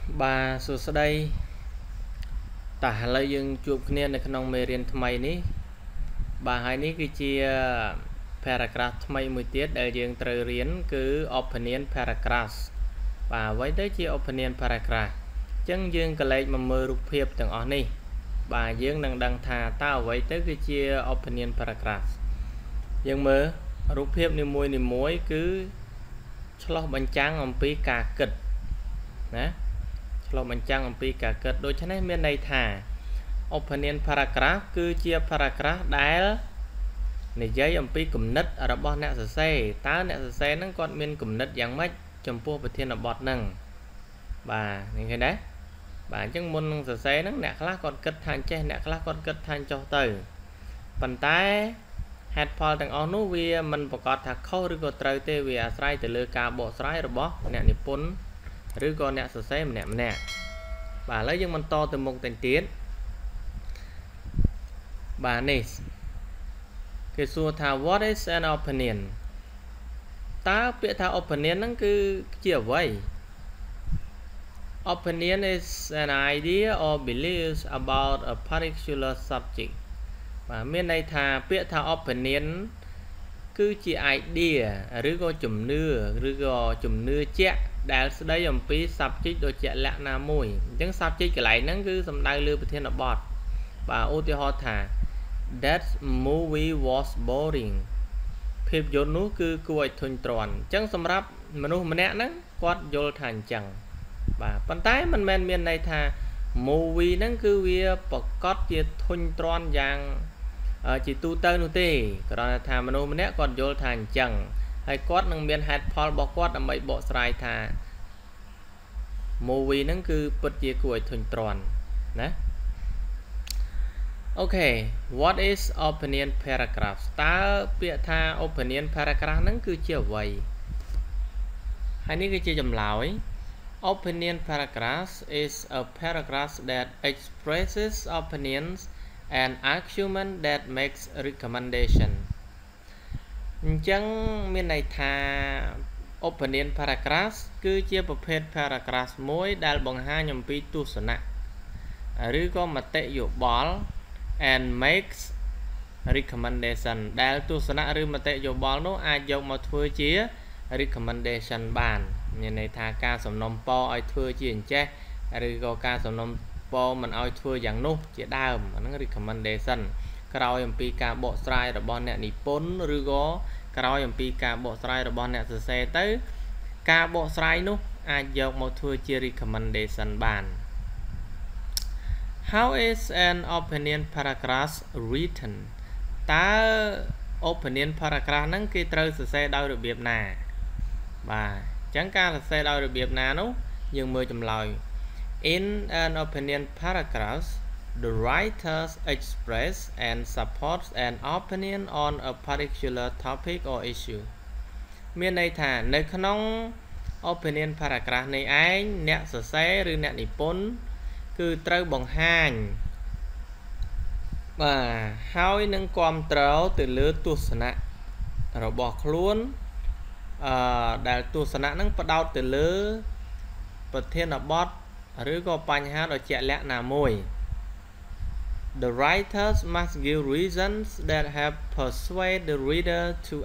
Bà sửa sơ đây tả lợi dương chuột kiaในក្នុងមេរៀនថ្មីនេះបាទហើយនេះគឺជា paragraph ថ្មីមួយទៀតដែលយើងត្រូវរៀនគឺ opinion paragraph បាទអ្វីទៅជា opinion paragraph អញ្ចឹងយើងក៏លេខមកមើលរូបភាពទាំងអស់នេះបាទយើងនឹងដឹងថាតើអ្វីទៅគឺជា opinion paragraph យើងមើលរូបភាពនីមួយៗគឺឆ្លុះបញ្ចាំងអំពីការគិតណាឆ្លុះបញ្ចាំងអំពីការគិតដូច្នេះមានន័យថា opinion paragraph គឺជា paragraph ដែលនិយាយអំពីគំនិតរបស់អ្នកសរសេរតើអ្នកសរសេរហ្នឹងគាត់មានគំនិតយ៉ាងម៉េចចំពោះប្រធានបទហ្នឹងបាទនេះឃើញដែរបាទអញ្ចឹងមុននឹងសរសេរហ្នឹងអ្នកខ្លះគាត់គិតថាចេះអ្នកខ្លះគាត់គិតថាចុះទៅប៉ុន្តែហេតុផលទាំងអស់នោះវាមិនប្រកាសថាខុសឬក៏ត្រូវទេវាអាស្រ័យទៅលើការបកស្រាយរបស់អ្នកនិពន្ធឬក៏អ្នកសរសេរម្នាក់បាទឥឡូវយើងបន្តទៅមុខទៅទៀតបាទនេះគេសួរថា what is an opinion តើពាក្យថា opinion ហ្នឹងគឺជាអ្វី opinion is an idea or beliefs about a particular subject បាទមានន័យថាពាក្យថា opinion គឺជា idea ឬក៏ជំនឿឬក៏ជំនឿជាក់ដែលស្ដីអំពី subject ដូចជាលក្ខណៈមួយអញ្ចឹង subject កន្លែងហ្នឹងគឺសំដៅលើប្រធានបទបាទឧទាហរណ៍ថា that movie was boring ភាពយន្តនោះគឺគួរឲ្យធុញទ្រាន់អញ្ចឹងសម្រាប់មនុស្សម្នាក់ហ្នឹងគាត់យល់ថាអញ្ចឹងបាទប៉ុន្តែមិនមែនមានន័យថា movie ហ្នឹងគឺវាប្រកាសជាធុញទ្រាន់យ៉ាងជាទូទៅនោះទេគ្រាន់តែថាមនុស្សម្នាក់គាត់យល់ថាអញ្ចឹងហើយគាត់នឹងមានហេតុផលរបស់គាត់ដើម្បីបកស្រាយថា movie ហ្នឹងគឺពិតជាគួរឲ្យធុញទ្រាន់ណាអូខេ what is opinion paragraph តើពាក្យថា opinion paragraph ហ្នឹងគឺជាអ្វីហើយនេះគឺជាចម្លើយ opinion paragraph is a paragraph that expresses opinions and argument that makes recommendation អញ្ចឹងមានន័យថា opinion paragraph គឺជាប្រភេទ paragraph មួយដែលបង្ហាញអំពីទស្សនៈឬក៏មតិយោបល់ and makes recommendation ដែលទស្សនៈឬមតិយោបល់នោះអាចយកមកធ្វើជា recommendation បានមានន័យថាការសំណូមពរឲ្យធ្វើជាអញ្ចេះឬក៏ការសំណូមពរមិនឲ្យធ្វើយ៉ាងនោះជាដើមអាហ្នឹង recommendation ក្រោយអំពីការបកស្រាយរបស់អ្នកនិពន្ធឬក៏ក្រោយអំពីការបកស្រាយរបស់អ្នកសរសេរទៅការបកស្រាយនោះអាចយកមកធ្វើជា recommendation បាន How is an opinion paragraph written តើ opinion paragraph ហ្នឹងគេត្រូវសរសេរដោយរបៀបណាបាទអញ្ចឹងការសរសេរដោយរបៀបណានោះយើងមើលចម្លើយ In an opinion paragraph the writers express and supports an opinion on a particular topic or issue មានន័យថានៅក្នុង opinion paragraph នេះឯងអ្នកសរសេរឬអ្នកនិពន្ធគឺត្រូវបង្ហាញបាទហើយនឹងគាំទ្រទៅលើទស្សនៈរបស់ខ្លួនដែលទស្សនៈហ្នឹងផ្ដោតទៅលើប្រធានបទឬក៏បញ្ហាដ៏ជាក់លាក់ណាមួយ The writers must give reasons that help persuade the reader to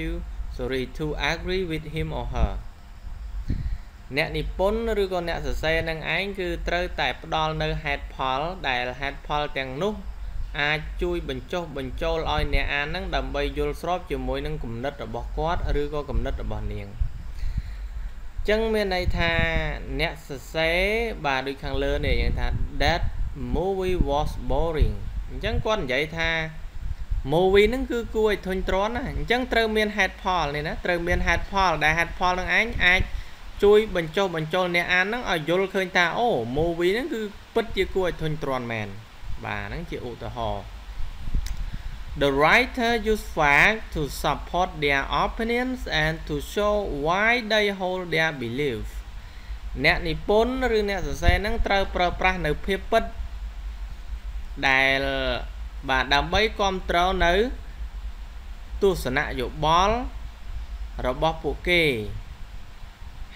agree with him or her អ្នកនិពន្ធឬក៏អ្នកសរសេរនឹងឯងគឺត្រូវតែផ្ដល់នៅហេតុផលដែលហេតុផលទាំងនោះអាចជួយបញ្ចុះបញ្ចូលឲ្យអ្នកអាននឹងដើម្បីយល់ស្របជាមួយនឹងគំនិតរបស់គាត់ឬក៏គំនិតរបស់នាងអញ្ចឹងមានន័យថាអ្នកសរសេរបាទដូចខាងលើនេះយើងថា that movie was boring អញ្ចឹងគាត់និយាយថា movie ហ្នឹងគឺគួរឲ្យធុញទ្រាន់ណាអញ្ចឹងត្រូវមានហេតុផលនេះណាត្រូវមានហេតុផលដែលហេតុផលនឹងឯងអាចជួយបញ្ចុះបញ្ចូលអ្នកអានហ្នឹងឲ្យយល់ឃើញថាអូ movie ហ្នឹងគឺពិតជាគួរឲ្យធុញទ្រាន់មែនបាទហ្នឹងជាឧទាហរណ៍ The writer use facts to support their opinions and to show why they hold their belief អ្នកនិពន្ធឬអ្នកសរសេរហ្នឹងត្រូវប្រើប្រាស់នៅភាពពិតដែលបាទដើម្បីគាំទ្រនៅទស្សនៈយោបល់របស់ពួកគេ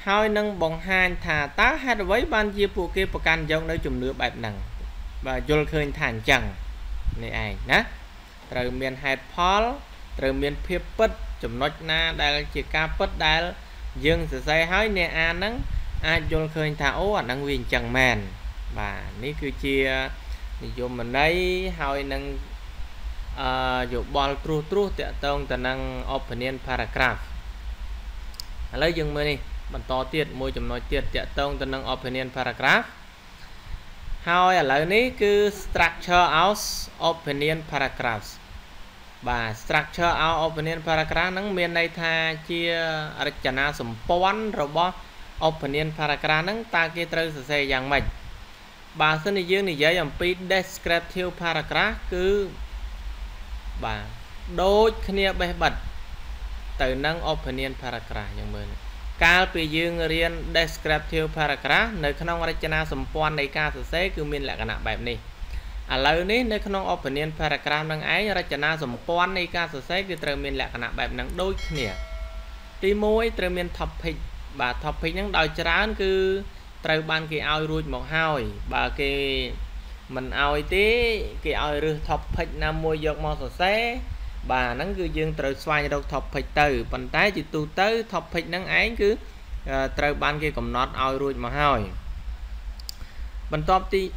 ហើយនឹងបង្ហាញថាតើហេតុអ្វីបានជាពួកគេប្រកាន់យកនៅជំនឿបែបហ្នឹងបាទយល់ឃើញថាអញ្ចឹងនេះឯងណាត្រូវមានហេតុផលត្រូវមានភាពពិតចំណុចណាដែលជាការពិតដែលយើងសរសេរឲ្យអ្នកអានហ្នឹងអាចយល់ឃើញថាអូអាហ្នឹងវាអញ្ចឹងមែនបាទនេះគឺជានិយមន័យហើយនឹងយោបល់ត្រួសតាក់ទងទៅនឹង opinion paragraph ឥឡូវយើងមើលនេះបន្តទៀតមួយចំណុចទៀតតាក់ទងទៅនឹង opinion paragraph ហើយឥឡូវនេះគឺ structure of opinion paragraphs បាទ structure of opinion paragraph ហ្នឹងមានន័យថាជារចនាសម្ព័ន្ធរបស់ opinion paragraph ហ្នឹងតើគេត្រូវសរសេរយ៉ាងម៉េចបើសិនជាយើងនិយាយអំពី descriptive paragraph គឺបាទដូចគ្នាបេះបិទទៅនឹង opinion paragraph យ៉ាងមើលកាលពីយើងរៀន descriptive paragraph នៅក្នុងរចនាសម្ព័ន្ធនៃការសរសេរគឺមានលក្ខណៈបែបនេះឥឡូវនេះនៅក្នុង opinion paragraph នឹងឯងរចនាសម្ព័ន្ធនៃការសរសេរគឺត្រូវមានលក្ខណៈបែបហ្នឹងដូចគ្នាទី1ត្រូវមាន topic បាទ topic ហ្នឹងដោយច្រើនគឺត្រូវបានគេឲ្យរួចមកហើយបើគេមិនឲ្យទេគេឲ្យរើស topic ណាមួយយកមកសរសេរបាទហ្នឹងគឺយើងត្រូវស្វែងរក topic ទៅប៉ុន្តែជាទូទៅ topic ហ្នឹងឯងគឺត្រូវបានគេកំណត់ឲ្យរួចមកហើយបន្ទាប់ទី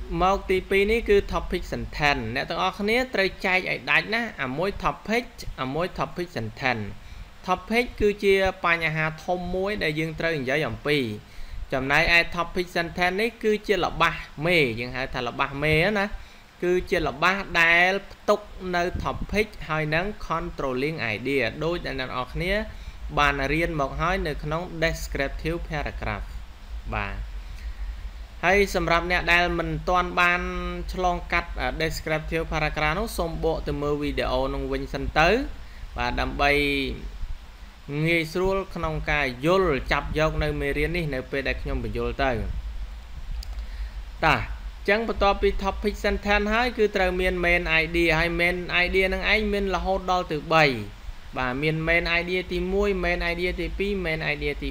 2នេះគឺ topic sentence អ្នកទាំងអស់គ្នាត្រូវចែកឲ្យដាច់ណាអាមួយ topic អាមួយ topic sentence topic គឺជាបញ្ហាធំមួយដែលយើងត្រូវនិយាយអំពីចំណែកឯ topic sentence នេះគឺជាល្បះមេយើងហៅថាល្បះមេណាគឺជាល្បះដែលផ្ទុកនៅ topic ហើយនឹង controlling idea ដូចដែលអ្នកនរគ្នាបានរៀនមកហើយនៅក្នុង descriptive paragraph បាទហើយសម្រាប់អ្នកដែលមិនទាន់បានឆ្លងកាត់ descriptive paragraph នោះសូមបកទៅមើលវីដេអូនោះវិញសិនទៅបាទដើម្បីងាយស្រួលក្នុងការយល់ចាប់យកនៅមេរៀននេះនៅពេលដែលខ្ញុំបញ្យល់ទៅតាចឹងបន្ទាប់ពី topic sentence ហើយគឺត្រូវមាន main idea ហើយ main idea នឹងឯងមានរហូតដល់ទៅ3បាទមាន main idea ទី1 main idea ទី2 main idea ទី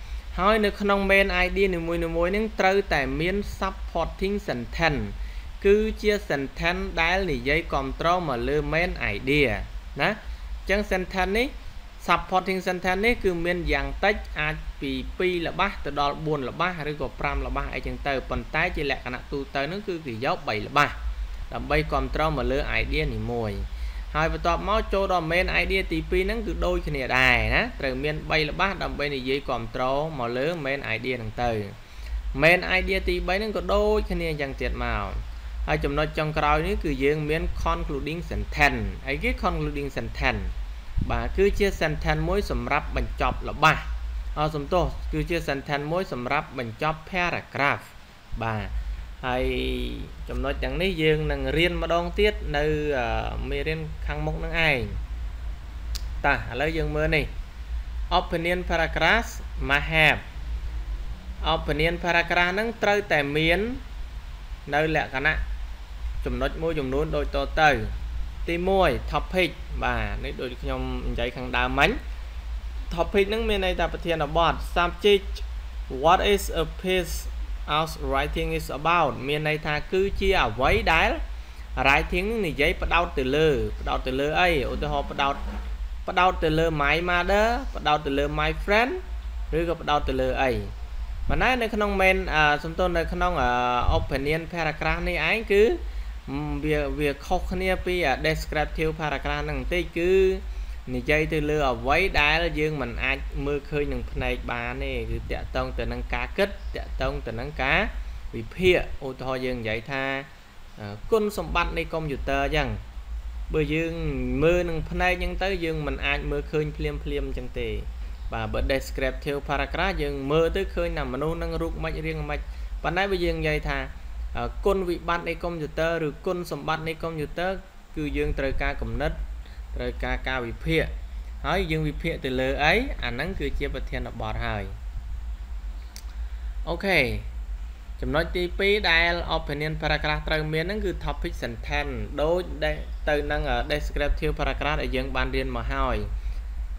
3ហើយនៅក្នុង main idea នីមួយៗនឹងត្រូវតែមាន supporting sentence គឺជា sentence ដែលនិយាយគ្រប់គ្រងមកលើ main idea ណាចឹង sentence នេះsupporting sentence នេះគឺមានយ៉ាងតិចអាចពី2ល្បះទៅដល់4ល្បះឬក៏5ល្បះអីចឹងទៅប៉ុន្តែជាលក្ខណៈទូទៅនោះគឺគេយក3ល្បះដើម្បីគ្រប់គ្រងមកលើ idea នីមួយហើយបន្ទាប់មកចូលដល់ main idea ទី2ហ្នឹងគឺដូចគ្នាដែរណាត្រូវមាន3ល្បះដើម្បីនិយាយគ្រប់គ្រងមកលើ main idea ហ្នឹងទៅ main idea ទី3ហ្នឹងក៏ដូចគ្នាយ៉ាងទៀតមកហើយចំណុចចុងក្រោយនេះគឺយើងមាន concluding sentence អីគេ concluding sentence បាទគឺជា sentence មួយសម្រាប់បញ្ចប់ល្បះសំទោសគឺជា sentence មួយសម្រាប់បញ្ចប់ paragraph បាទហើយចំណុចទាំងនេះយើងនឹងរៀនម្ដងទៀតនៅមេរៀនខាងមុខនឹងឯងតោះឥឡូវយើងមើលនេះ opinion paragraph must have opinion paragraph ហ្នឹងត្រូវតែមាននៅលក្ខណៈចំណុចមួយចំនួនដូចតទៅទី1 topic បាទនេះដូចខ្ញុំនិយាយខាងដើមមិញ topic ហ្នឹងមានន័យថាប្រធានបទ subject what is a piece of writing is about មានន័យថាគឺជាអ្វីដែល writing និយាយផ្ដោតទៅលើអីឧទាហរណ៍ផ្ដោតទៅលើ my mother ផ្ដោតទៅលើ my friend ឬក៏ផ្ដោតទៅលើអីប៉ុន្តែនៅក្នុង main សំទោសនៅក្នុង opinion paragraph នេះឯងគឺវាខុសគ្នាពី descriptive paragraph ហ្នឹងបន្តិចគឺនិយាយទៅលើអ្វីដែលយើងមិនអាចមើលឃើញនឹងភ្នែកបានទេគឺតាក់ទងទៅនឹងការគិតតាក់ទងទៅនឹងការវិភាគឧទាហរណ៍យើងនិយាយថាគុណសម្បត្តិនៃកុំព្យូទ័រអញ្ចឹងបើយើងមើលនឹងភ្នែកអញ្ចឹងទៅយើងមិនអាចមើលឃើញភ្លាមអញ្ចឹងទេបាទបើ descriptive paragraph យើងមើលទៅឃើញថាមនុស្សនឹងរូបមិនរៀងមិនប៉ុន្តែបើយើងនិយាយថាគុណវិបត្តិនៃកុំព្យូទ័រឬគុណសម្បត្តិនៃកុំព្យូទ័រគឺយើងត្រូវការកំណត់ត្រូវការវិភាគហើយយើងវិភាគទៅលើអីអាហ្នឹងគឺជាប្រធានបទហើយអូខេចំណុចទី2ដែល opinion paragraph ត្រូវមានហ្នឹងគឺ topic sentence ដូចទៅនឹង descriptive paragraph ដែលយើងបានរៀនមកហើយ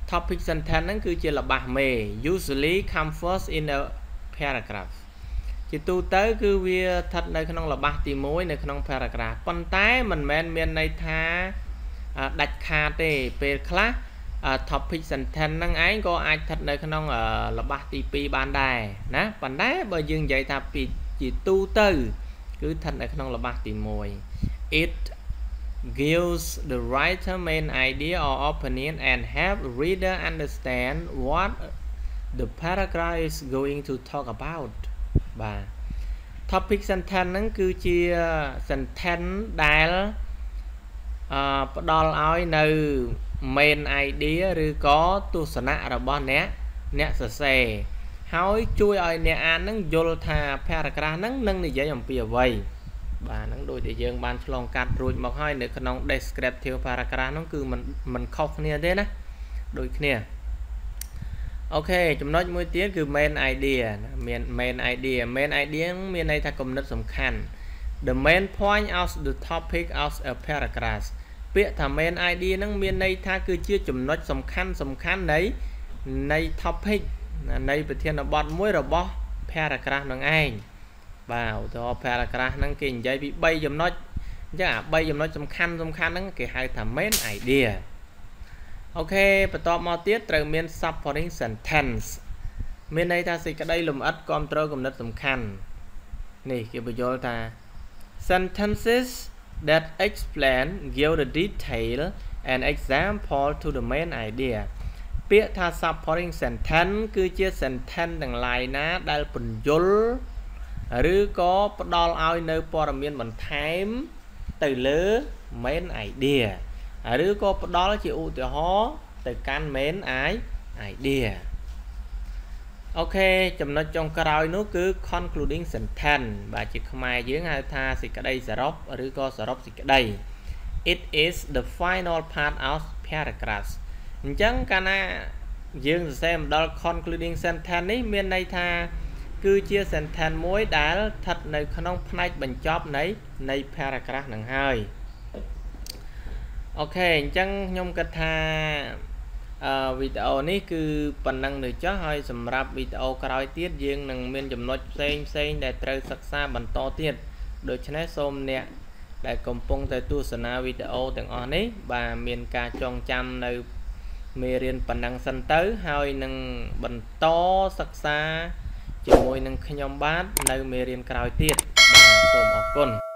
topic sentence ហ្នឹងគឺជារបស់មេ usually come first in a paragraph ជាទូទៅគឺវាស្ថិតនៅក្នុងរបស់ទី1នៅក្នុង paragraph ប៉ុន្តែមិនមែនមានន័យថាដាច់ខាតទេពេលខ្លះ topic sentence ហ្នឹងឯងក៏អាចស្ថិតនៅក្នុងរបស់ទី2បានដែរណាប៉ុន្តែបើយើងនិយាយថាពីជាទូទៅគឺស្ថិតនៅក្នុងរបស់ទី1 it gives the writer main idea or opinion and help reader understand what the paragraph is going to talk about បាទ topic sentence ហ្នឹងគឺជា sentence ដែលផ្ដល់ឲ្យនៅ main idea ឬក៏ទស្សនៈរបស់អ្នកសរសេរហើយជួយឲ្យអ្នកអានហ្នឹងយល់ថា paragraph ហ្នឹងនឹងនិយាយអំពីអ្វីបាទហ្នឹងដូចដែលយើងបានឆ្លងកាត់រួចមកហើយនៅក្នុង descriptive paragraph ហ្នឹងគឺមិនខុសគ្នាទេណាដូចគ្នាអូខេចំណុចមួយទៀតគឺ main idea មាន main idea មានន័យថាគំនិតសំខាន់ the main point of the topic of a paragraph ពាក្យថា main idea ហ្នឹងមានន័យថាគឺជាចំណុចសំខាន់នៃ topic នៃប្រធានបទមួយរបស់ paragraph ហ្នឹងឯងបាទឧទាហរណ៍ paragraph ហ្នឹងគេនិយាយពី3ចំណុចអញ្ចឹងអា3ចំណុចសំខាន់ហ្នឹងគេហៅថា main idea អូខេបន្ទាប់មកទៀតត្រូវមាន supporting sentence មានន័យថាសេចក្តីលម្អិតគាំទ្រគំនិតសំខាន់នេះគេបញ្យល់ថា sentences that explain give the detail and example to the main idea ពាក្យថា supporting sentence គឺជា sentence ទាំងឡាយណាដែលពន្យល់ឬក៏ផ្ដល់ឲ្យនៅព័ត៌មានបន្ថែមទៅលើ main idea ឬក៏ផ្ដល់ជាឧទាហរណ៍ទៅកាន់ main idea អូខេចំណុចចុងក្រោយនោះគឺ concluding sentence បាទជាខ្មែរយើងហៅថាសេចក្តីសរុបឬក៏សរុបសេចក្តី it is the final part of paragraph អញ្ចឹងកាលណាយើងសរសេរមកដល់ concluding sentence នេះមានន័យថាគឺជា sentence មួយដែលស្ថិតនៅក្នុងផ្នែកបញ្ចប់នៃ paragraph ហ្នឹងហើយអូខេអញ្ចឹងខ្ញុំគិតថាវីដេអូនេះគឺប៉ុណ្ណឹងទៅចុះហើយសម្រាប់វីដេអូក្រោយទៀតយើងនឹងមានចំណុចផ្សេងដែលត្រូវសិក្សាបន្តទៀតដូច្នេះសូមអ្នកដែលកំពុងតែទស្សនាវីដេអូទាំងអស់នេះបាទមានការចងចាំនៅមេរៀនប៉ុណ្ណឹងសិនទៅហើយនឹងបន្តសិក្សាជាមួយនឹងខ្ញុំបាទនៅមេរៀនក្រោយទៀតបាទសូមអរគុណ